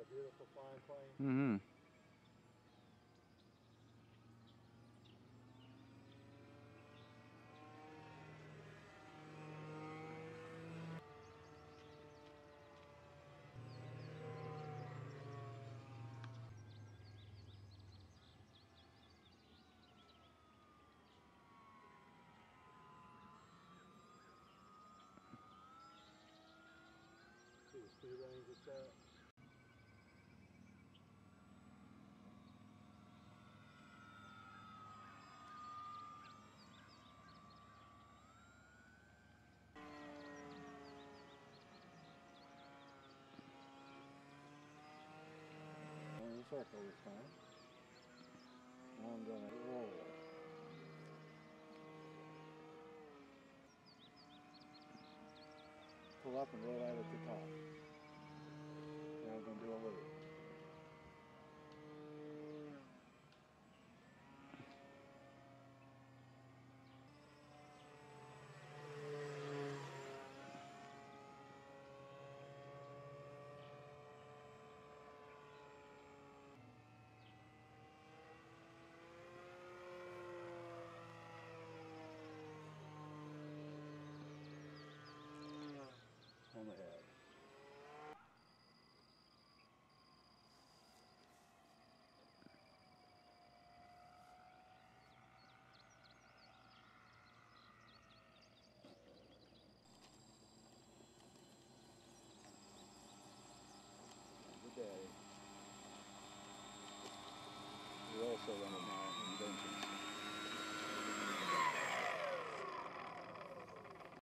that beautiful flying plane? Mm-hmm. See the speed range it's at? In a circle this time. Now I'm going to roll. Pull up and roll out at the top. Then I'm going to do a loop. Hammerhead. Good day. We're also running